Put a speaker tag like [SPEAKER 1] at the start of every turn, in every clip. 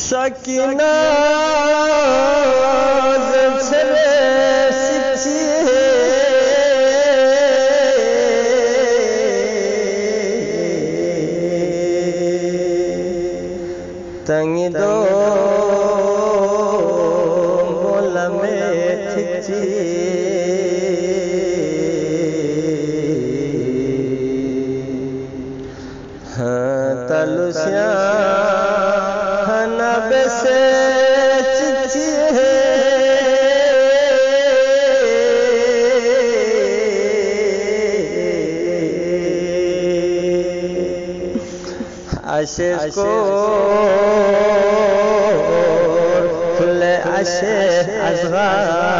[SPEAKER 1] सकीना ज़ेरे सिची तंगी दो बोला में थिची हाँ तलुसिया हना बेसे चिची आशिश को खुले आशिश अज़गा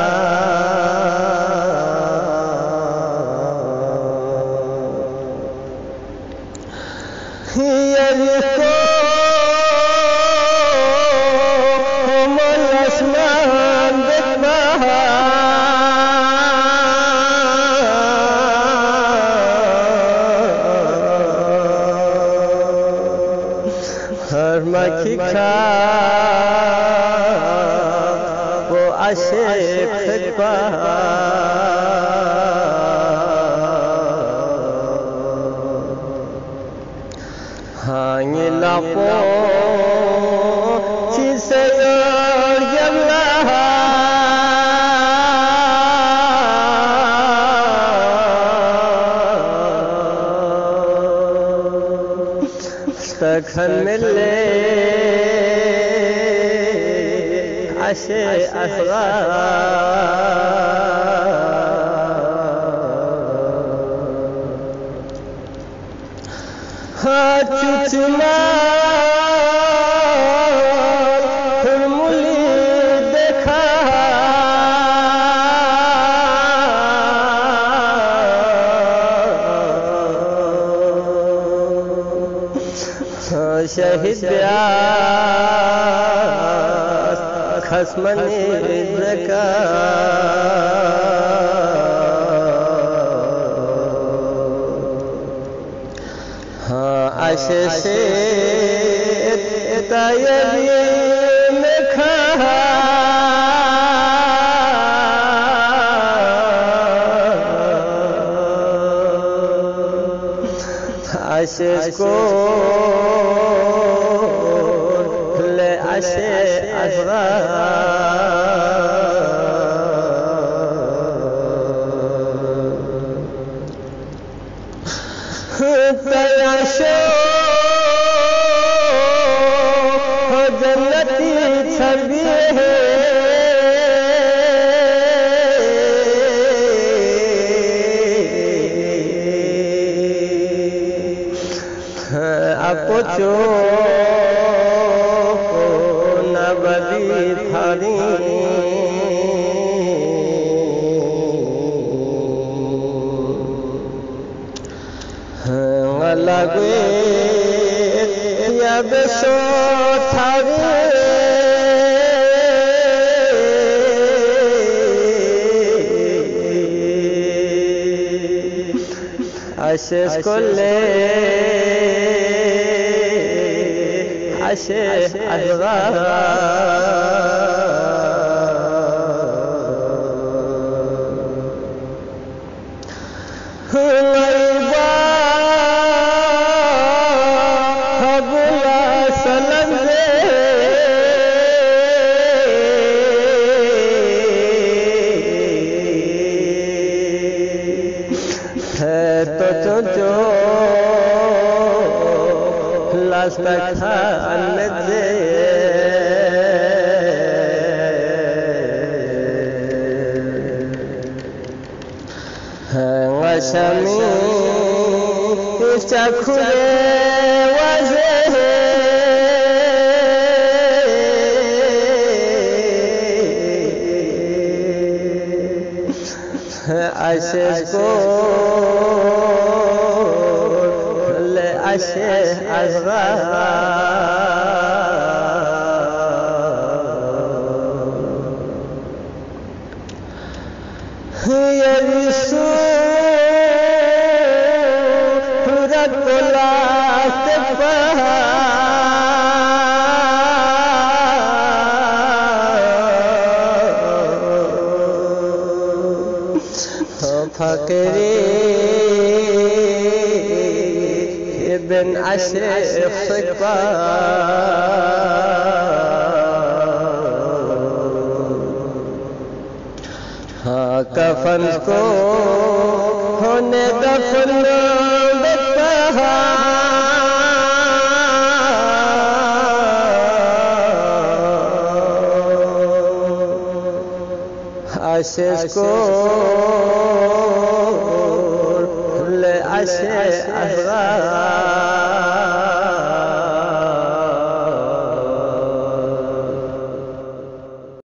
[SPEAKER 1] ये को मल आसमान देखना हर मखी खा वो आशिक फिकवा हाँ ये लापो चीज़ें यल्ला तखन मिले आशे असरा हाँ चुचला मुली देखा शहीद ब्यास खसमनी ब्रका हाँ आशिश तायरी में खा आशिश को ले आशिश अज़गा तयाशो जन्नती छवि है अपोचो नबली थारी लगवे या बेसो थारे आशिश को ले आशिश अज़गा तो लास्ता खान दे वशमी चखुरे वजे आशिश को ले आशिश अज़गा ये विश्व रतोला से पहा فقري ابن عشيق हाँ कफन को होने दफन बेतहा आशीष को ले आशे